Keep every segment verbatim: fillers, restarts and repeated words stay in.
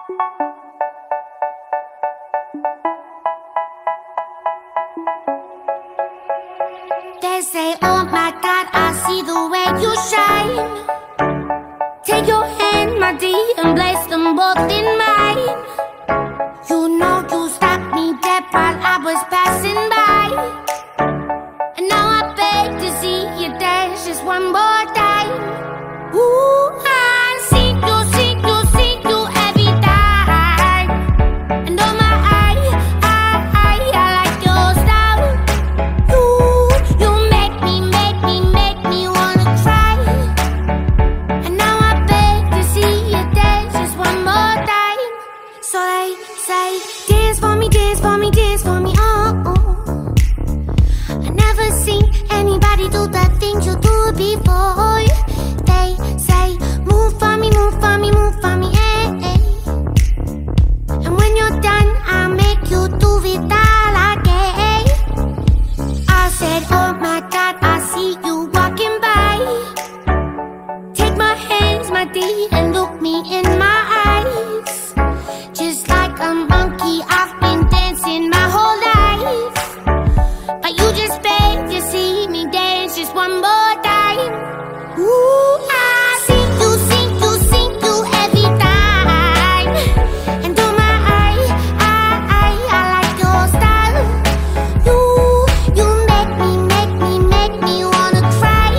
They say, oh my God, I see the way you shine. Take your hand, my dear, and place them both in mine. You know you stopped me dead while I was passing by. And now I beg to see you dance just one more time. Ooh, I see you, see you, see you every time. And oh my, I, I, I, I like your style. You, you make me, make me, make me wanna try. And now I beg to see you dance just one more time. So they say, dance for me, dance for me, dance for me, oh, oh. I never seen anybody do the things you do before. They say, move for me, move for me, move for me, eh, eh. And when you're done, I'll make you do it all again. I said, oh my God, I see you walking by. Take my hands, my dear, and look me in my eyes. Just like a monkey, I've been dancing my whole life. But you just beg to see me dance just one more time. Ooh, I see you, see you, see you every time. And oh my, I, I, I, I like your style. You, you make me, make me, make me wanna cry.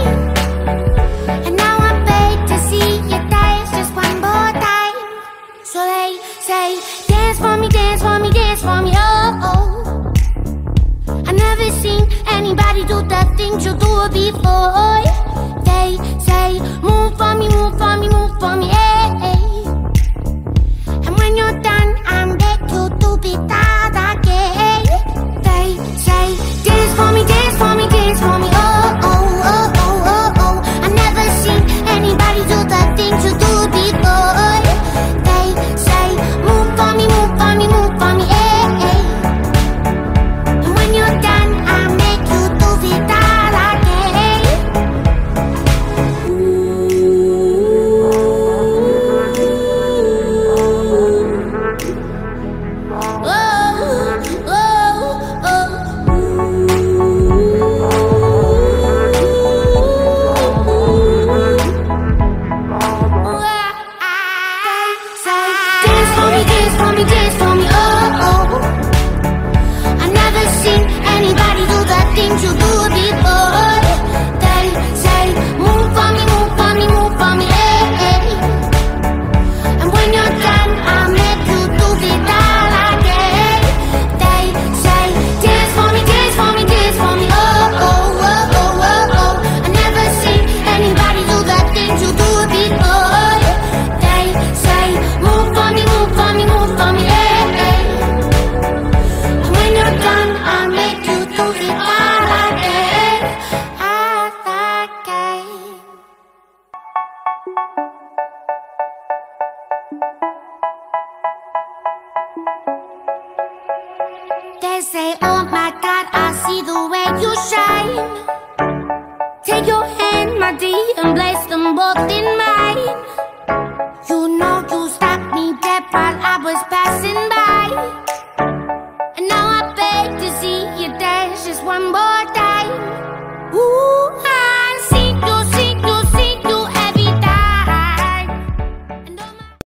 And now I beg to see you dance just one more time. So they say, dance for me, dance for me, dance for me, oh, oh. I never seen anybody do the things you do before. They say, move for me, move for me, move for me, eh, eh. And when you're done, I'll make you do it all again. They say, dance for me, dance for me, dance for me, oh, oh, oh, oh, oh, oh. I never seen anybody do the things you do before. They say, move for me, move for me, move for me, eh, eh. And when you're done, I'll make you do it all again. Oh, oh, oh. Dance for me, dance for me, dance for me, oh, oh. I never seen anybody do the things you do before. They say, move for me, move for me, move for me, eh, eh. And when you're done, I'll make you do it all again. They say, dance for me, dance for me, dance for me, oh, oh, oh, oh, oh, oh. I never seen anybody do the things you do before. They say, move for me, move for me, move for me, eh, eh. And when you're done, I'll make you do it all again, all again. They say, oh my God, I see the way you shine. Take your hand, my dear, and place them both in mine. You know you stopped me dead while I was passing by.